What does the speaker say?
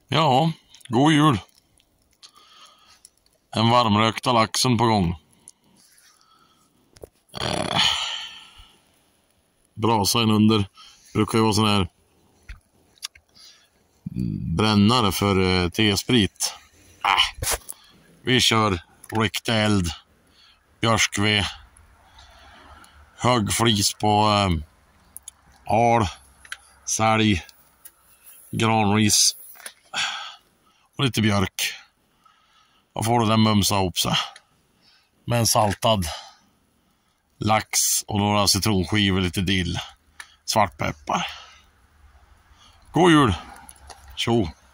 Ja, god jul. En varmrökta laxen på gång. Brasan under brukar ju vara sån här brännare för tesprit. Vi kör riktig eld, björskved, hög flis på al, sälj, granris och lite björk. Och får du den mumsa ihop sig med en saltad lax och några citronskivor, lite dill, svartpeppar. God jul! Tjo!